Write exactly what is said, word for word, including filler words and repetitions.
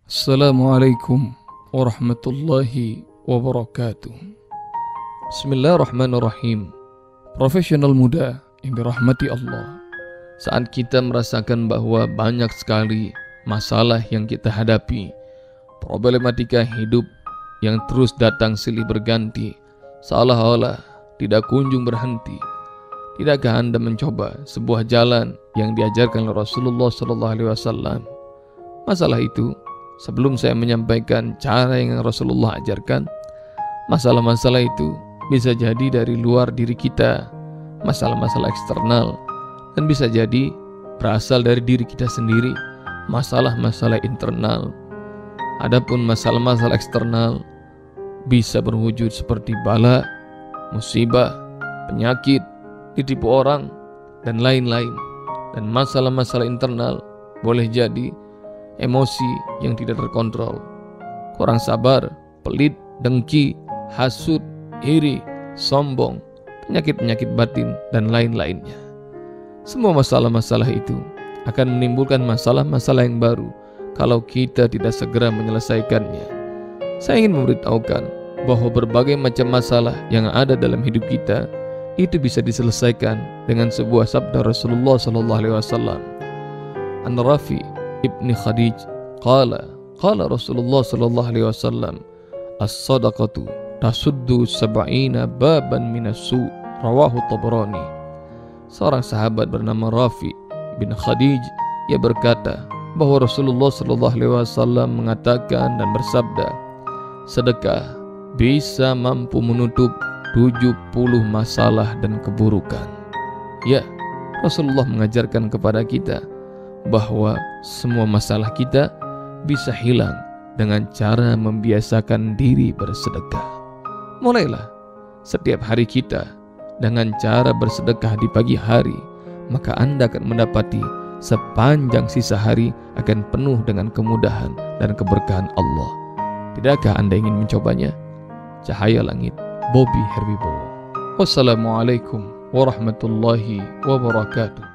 Assalamualaikum warahmatullahi wabarakatuh. Bismillahirrahmanirrahim. Profesional muda yang dirahmati Allah, saat kita merasakan bahwa banyak sekali masalah yang kita hadapi, problematika hidup yang terus datang silih berganti, seolah-olah tidak kunjung berhenti, tidakkah Anda mencoba sebuah jalan yang diajarkan oleh Rasulullah shallallahu alaihi wasallam? Masalah itu, sebelum saya menyampaikan cara yang Rasulullah ajarkan, masalah-masalah itu bisa jadi dari luar diri kita, masalah-masalah eksternal, dan bisa jadi berasal dari diri kita sendiri, masalah-masalah internal. Adapun masalah-masalah eksternal bisa berwujud seperti bala, musibah, penyakit, ditipu orang, dan lain-lain. Dan masalah-masalah internal boleh jadi emosi yang tidak terkontrol, kurang sabar, pelit, dengki, hasut, iri, sombong, penyakit-penyakit batin, dan lain-lainnya. Semua masalah-masalah itu akan menimbulkan masalah-masalah yang baru kalau kita tidak segera menyelesaikannya. Saya ingin memberitahukan bahwa berbagai macam masalah yang ada dalam hidup kita itu bisa diselesaikan dengan sebuah sabda Rasulullah sallallahu alaihi wasallam. An-Rafi Ibni Khadij qala qala Rasulullah sallallahu alaihi wasallam, as-sadaqatu tasuddu sab'ina baban minas su', rawahu Tabrani. Seorang sahabat bernama Rafi bin Khadij, ia berkata bahwa Rasulullah sallallahu alaihi wasallam mengatakan dan bersabda, sedekah bisa mampu menutup tujuh puluh masalah dan keburukan. Ya, Rasulullah mengajarkan kepada kita bahwa semua masalah kita bisa hilang dengan cara membiasakan diri bersedekah. Mulailah setiap hari kita dengan cara bersedekah di pagi hari, maka Anda akan mendapati sepanjang sisa hari akan penuh dengan kemudahan dan keberkahan Allah. Tidakkah Anda ingin mencobanya? Cahaya Langit, Bobby Herwibowo. Wassalamualaikum warahmatullahi wabarakatuh.